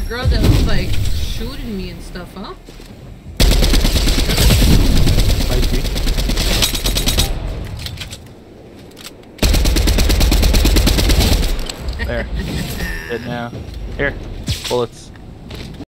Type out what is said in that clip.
girl that was like shooting me and stuff, huh? Might be. There. Good now. Here. Bullets.